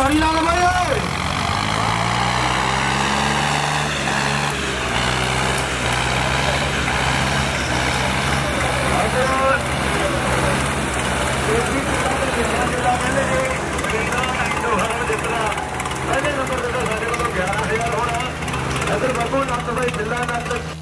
ताड़ी ला लो भाई। पहले नंबर 11,000 होना इधर बाबू नाथ भाई जिला नाथ